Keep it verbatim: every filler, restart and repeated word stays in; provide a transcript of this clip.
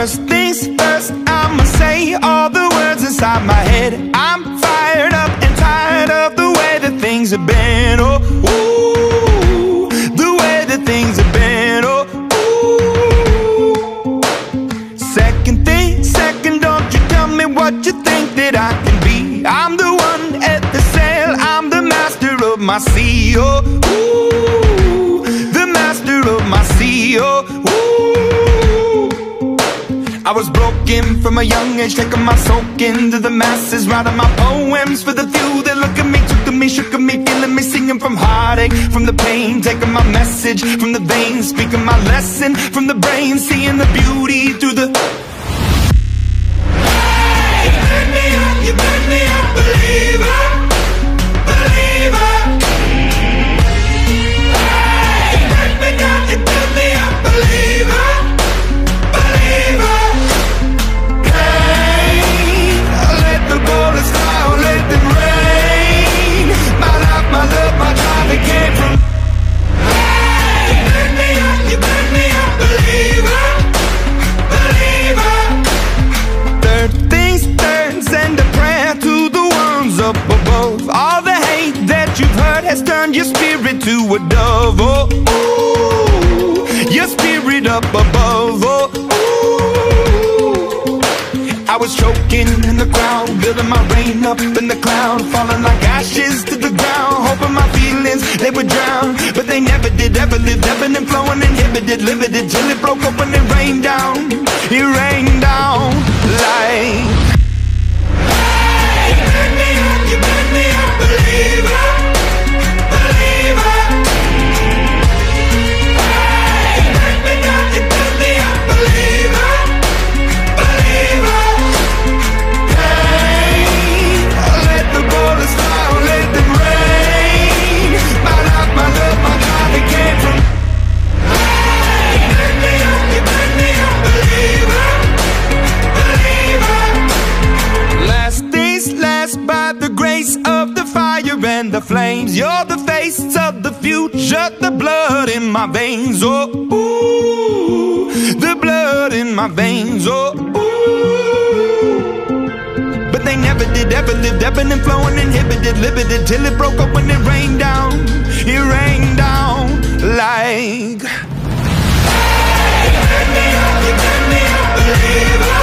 First things first, I'ma say all the words inside my head. I'm fired up and tired of the way that things have been. Oh, ooh, the way that things have been. Oh, ooh. Second thing, second, don't you tell me what you think that I can be. I'm the one at the sail, I'm the master of my sea. Oh, ooh, the master of my sea. Oh, ooh. I was broken from a young age, taking my soak into the masses, writing my poems for the few that look at me, took to me, shook at me, feeling me, singing from heartache, from the pain, taking my message from the veins, speaking my lesson from the brain, seeing the beauty through the... Hey, you burn me up, you burn me up, believer, believer. Hey, you burn me down, you burn me up, believer, believer. My love, my drive, it came from. Hey, you burn me up, you burn me up, believer, believer. Third things third, send a prayer to the ones up above. All the hate that you've heard has turned your spirit to a dove. Oh, ooh, your spirit up above. Oh, ooh. I was choking in the crowd, building my rain up in the cloud, falling like ashes to the ground, hoping my feelings, they would drown. But they never did, ever lived, ebbing and flowing, inhibited, limited, till it broke up when it rained down. It rained down like... Hey, you burn me up, you burn me up, believer, believer. Hey, you burn me down, you burn me up, believer, believer. And the flames, you're the face of the future, the blood in my veins. Oh, ooh, the blood in my veins. Oh, ooh. But they never did, ever lived, ebbing and flowing, inhibited, limited, till it broke up when it rained down. It rained down like... Hey, you burn me up, you burn me up, believer.